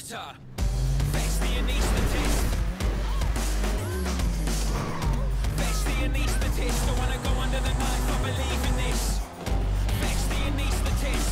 doctor. Fetch the anaesthetist. Fetch the anaesthetist. I wanna go under the knife, I believe in this. Fetch the anaesthetist.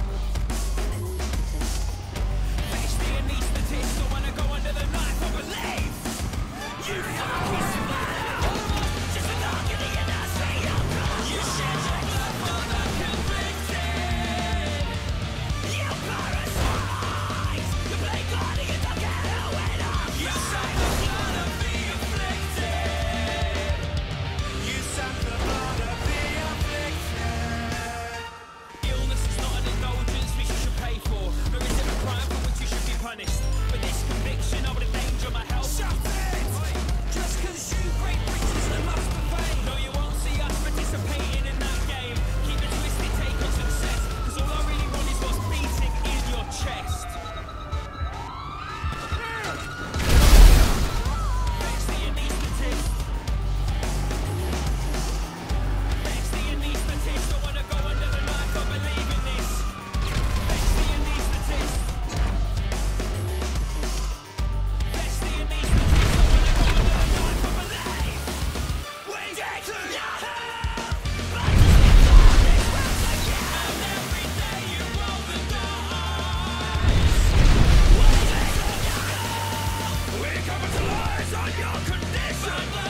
Fetch the anaesthetist. I wanna go under the knife, I believe. You fucking smile. Just a dog in the industry. You shed your blood for the convicted. You parasite. You play God and you don't get a winner. You suck the blood of the afflicted. You suck the blood of the afflicted. Illness is not an indulgence which you should pay for. Nor is it a crime for which you should be punished. But this conviction of the danger of my health. Shut it! Just cause you break bridges that must be paid. No, you won't see us participating in that game. Keep the twisted take on success. Cause all I really want is what's beating in your chest. Fetch the anaesthetist. Fetch the anaesthetist. I wanna go under the knife, I believe in this. Fetch the anaesthetist. Fetch the anaesthetist. I wanna go under the knife, I believe. We get to your hell. But you still on this world again. And every day you roll the dice. We get to your hell. We capitalize on your condition.